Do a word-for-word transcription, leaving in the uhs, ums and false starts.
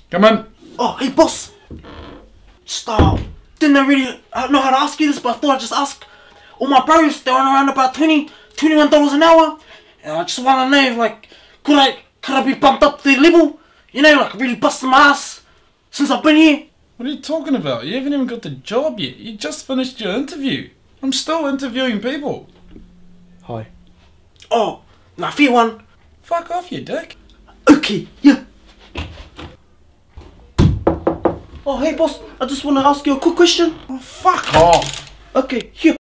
Come in. Oh, hey boss. Just uh, didn't really know how to ask you this, but I thought I'd just ask. All my bros, they're on around about twenty, twenty-one dollars an hour, and I just want to know, like, could I, could I be bumped up to their level? You know, like really busting my ass since I've been here. What are you talking about? You haven't even got the job yet. You just finished your interview. I'm still interviewing people. Hi. Oh, now fair one. Fuck off, you dick. Okay, yeah. Oh, hey boss, I just want to ask you a quick question. Oh, fuck off. Okay, here.